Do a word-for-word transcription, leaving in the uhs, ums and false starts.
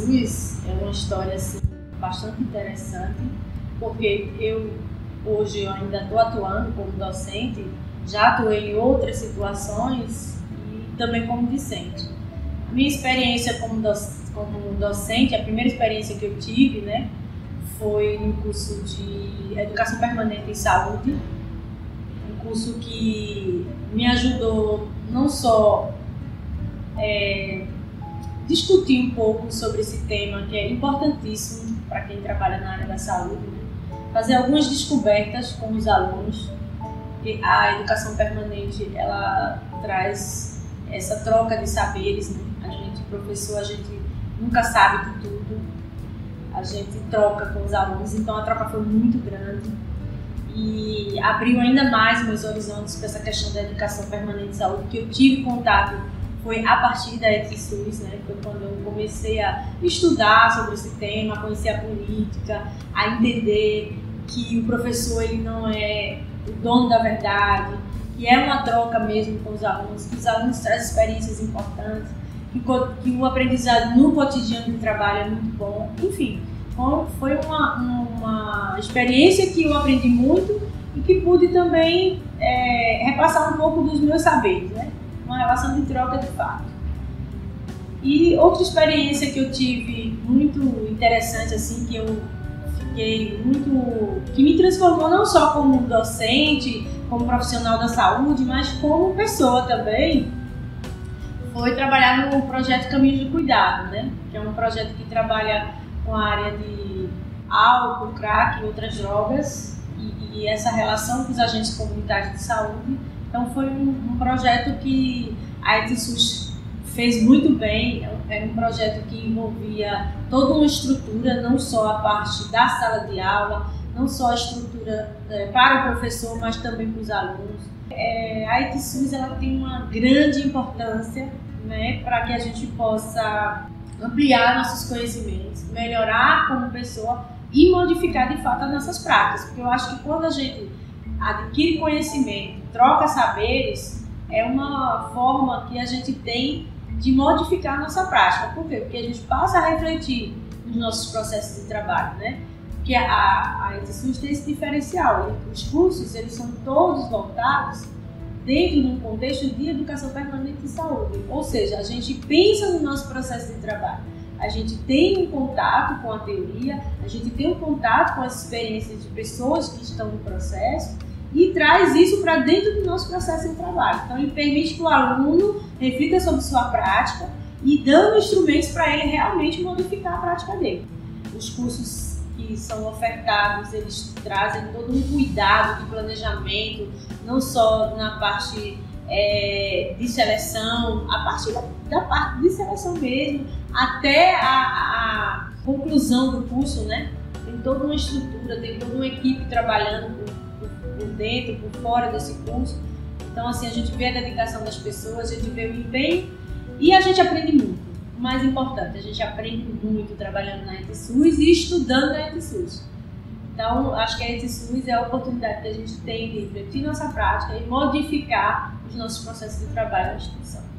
ETSUS é uma história assim, bastante interessante, porque eu hoje eu ainda estou atuando como docente, já atuei em outras situações e também como discente. A minha experiência como, doc, como docente, a primeira experiência que eu tive, né, foi no curso de Educação Permanente em Saúde, um curso que me ajudou não só é, discutir um pouco sobre esse tema, que é importantíssimo para quem trabalha na área da saúde, né? Fazer algumas descobertas com os alunos, porque a educação permanente ela traz essa troca de saberes, né? A gente, professor, a gente nunca sabe de tudo, a gente troca com os alunos, então a troca foi muito grande e abriu ainda mais meus horizontes para essa questão da educação permanente de saúde, que eu tive contato foi a partir da ETSUS, né? Foi quando eu comecei a estudar sobre esse tema, a conhecer a política, a entender que o professor ele não é o dono da verdade, que é uma troca mesmo com os alunos, que os alunos trazem experiências importantes, que, que o aprendizado no cotidiano do trabalho é muito bom. Enfim, foi uma, uma experiência que eu aprendi muito e que pude também é, repassar um pouco dos meus saberes, né? Uma relação de troca de fato. E outra experiência que eu tive muito interessante, assim, que eu fiquei muito... que me transformou não só como docente, como profissional da saúde, mas como pessoa também, foi trabalhar no projeto Caminhos do Cuidado, né? Que é um projeto que trabalha com a área de álcool, crack e outras drogas, e, e essa relação com os agentes comunitários de saúde. Então foi um, um projeto que a ETSUS fez muito bem, era um projeto que envolvia toda uma estrutura, não só a parte da sala de aula, não só a estrutura é, para o professor, mas também para os alunos. É, a ETSUS ela tem uma grande importância, né, para que a gente possa ampliar nossos conhecimentos, melhorar como pessoa e modificar de fato as nossas práticas, porque eu acho que quando a gente adquire conhecimento, troca saberes, é uma forma que a gente tem de modificar a nossa prática. Por quê? Porque a gente passa a refletir nos nossos processos de trabalho, né? Porque a, a ETSUS tem esse diferencial. Os cursos, eles são todos voltados dentro de um contexto de educação permanente de saúde. Ou seja, a gente pensa no nosso processo de trabalho. A gente tem um contato com a teoria, a gente tem um contato com as experiências de pessoas que estão no processo e traz isso para dentro do nosso processo de trabalho. Então, ele permite que o aluno reflita sobre sua prática e dando instrumentos para ele realmente modificar a prática dele. Os cursos que são ofertados, eles trazem todo um cuidado de planejamento, não só na parte é, de seleção, a partir da, da parte de seleção mesmo, até a, a conclusão do curso, né? Tem toda uma estrutura, tem toda uma equipe trabalhando por, por, por dentro, por fora desse curso. Então, assim, a gente vê a dedicação das pessoas, a gente vê o empenho e a gente aprende muito. O mais importante, a gente aprende muito trabalhando na ETSUS e estudando na ETSUS. Então, acho que a ETSUS é a oportunidade que a gente tem de refletir nossa prática e modificar os nossos processos de trabalho na instituição.